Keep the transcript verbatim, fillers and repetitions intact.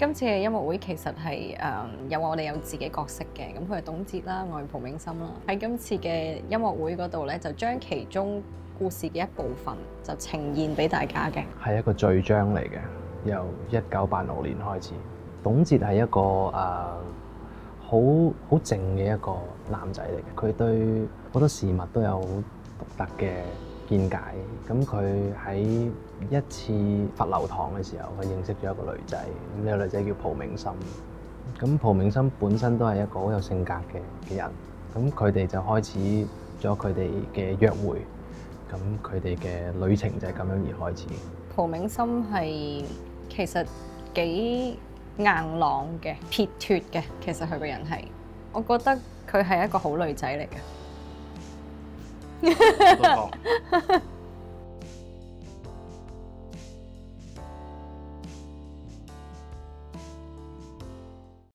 今次嘅音樂會其實係誒、呃、有我哋有自己角色嘅，咁佢係董哲啦，我係蒲銘心啦。喺今次嘅音樂會嗰度咧，就將其中故事嘅一部分就呈現俾大家嘅。 係一個序章嚟嘅，由一九八六年開始。董哲係一個誒好好靜嘅一個男仔嚟嘅，佢對好多事物都有好獨特嘅見解。咁佢喺一次罰留堂嘅時候，佢認識咗一個女仔，咁呢個女仔叫蒲銘心。咁蒲銘心本身都係一個好有性格嘅嘅人，咁佢哋就開始咗佢哋嘅約會，咁佢哋嘅旅程就係咁樣而開始。 蒲銘心係其實幾硬朗嘅、撇脱嘅，其實佢個人係，我覺得佢係一個好女仔嚟嘅。 我都覺